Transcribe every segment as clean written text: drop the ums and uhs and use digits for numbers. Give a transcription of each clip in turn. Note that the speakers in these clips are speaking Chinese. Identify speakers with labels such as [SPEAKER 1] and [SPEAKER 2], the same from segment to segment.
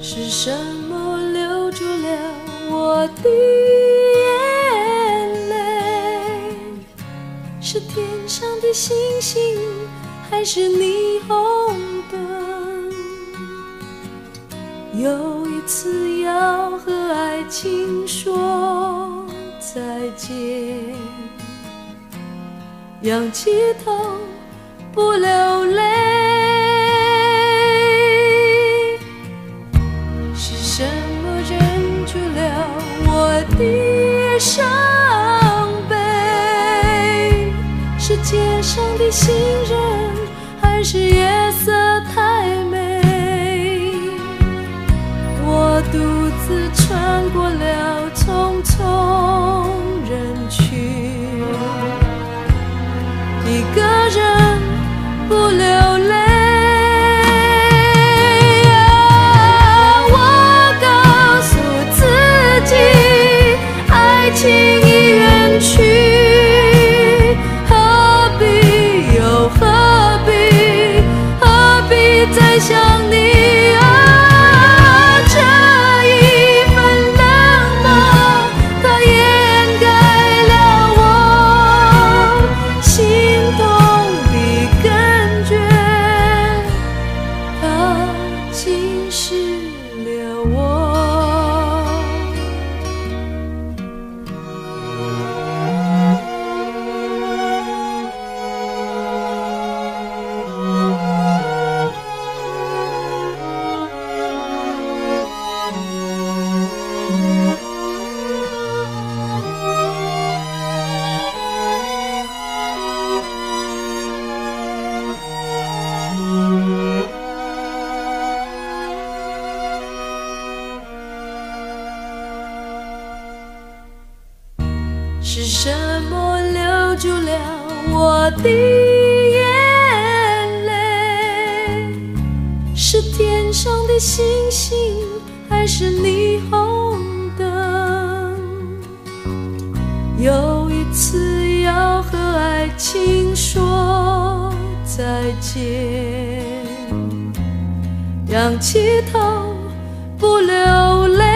[SPEAKER 1] 是什么留住了我的眼泪？是天上的星星，还是霓虹灯？有一次要和爱情说再见，仰起头不流泪。是什么忍住了我的伤悲？是街上的行人，还是夜色太美？我独自穿过了匆匆人群，一个人不流泪。我告诉自己，爱情已远去，何必又何必，何必再想你？是什么留住了我的眼泪？是天上的星星，还是霓虹灯？有一次要和爱情说再见，仰起头不流泪。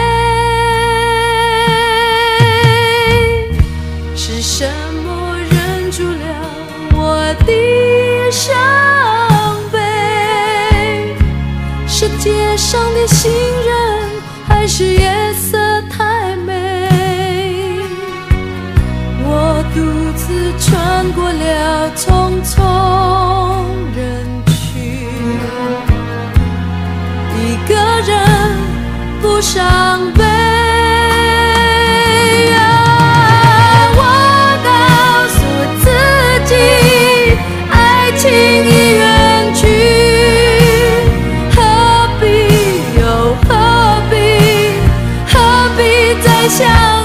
[SPEAKER 1] 是什么忍住了我的伤悲？是街上的行人，还是夜色太美？我独自穿过了匆匆人群，一个人不伤悲。情已远去，何必又何必，何必再想？